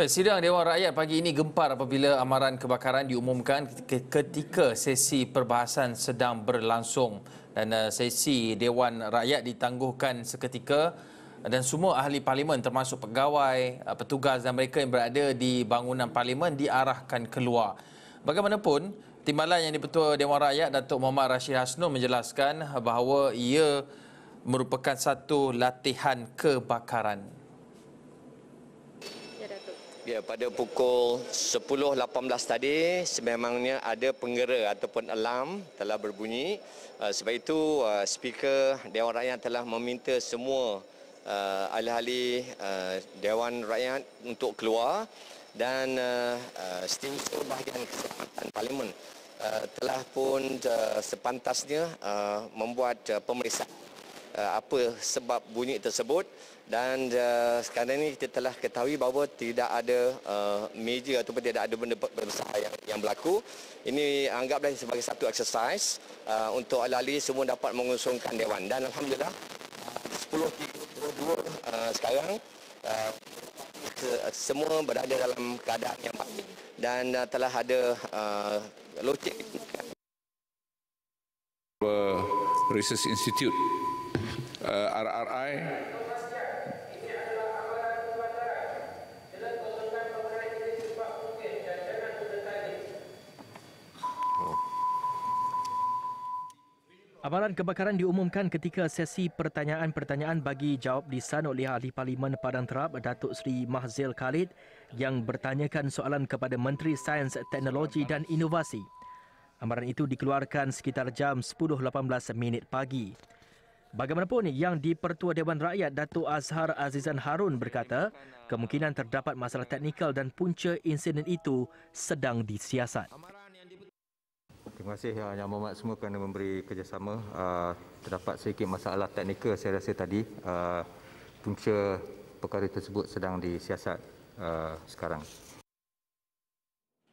Sidang Dewan Rakyat pagi ini gempar apabila amaran kebakaran diumumkan ketika sesi perbahasan sedang berlangsung dan sesi Dewan Rakyat ditangguhkan seketika dan semua ahli parlimen termasuk pegawai, petugas dan mereka yang berada di bangunan parlimen diarahkan keluar. Bagaimanapun, Timbalan Yang di-Pertua Dewan Rakyat Datuk Muhammad Rashid Hasnul menjelaskan bahawa ia merupakan satu latihan kebakaran. Ya, pada pukul 10.18 tadi sememangnya ada penggera ataupun alarm telah berbunyi. Sebab itu speaker Dewan Rakyat telah meminta semua ahli-ahli Dewan Rakyat untuk keluar dan setiausaha bahagian keselamatan Parlimen telah pun sepantasnya membuat pemeriksaan apa sebab bunyi tersebut dan sekarang ini kita telah ketahui bahawa tidak ada meja ataupun tidak ada benda besar yang berlaku. Ini anggaplah sebagai satu exercise untuk ahli-ahli semua dapat mengusungkan Dewan dan Alhamdulillah 10.32 sekarang semua berada dalam keadaan yang baik dan telah ada locik Research Institute RRI Amaran kebakaran diumumkan ketika sesi pertanyaan-pertanyaan bagi jawab disan oleh Ahli Parlimen Padang Terap Datuk Seri Mahzil Khalid yang bertanyakan soalan kepada Menteri Sains, Teknologi dan Inovasi. Amaran itu dikeluarkan sekitar jam 10.18 pagi. Bagaimanapun, Yang di-Pertua Dewan Rakyat Datuk Azhar Azizan Harun berkata kemungkinan terdapat masalah teknikal dan punca insiden itu sedang disiasat. Terima kasih Yang Berhormat semua kerana memberi kerjasama. Terdapat sedikit masalah teknikal saya rasa tadi. Punca perkara tersebut sedang disiasat sekarang.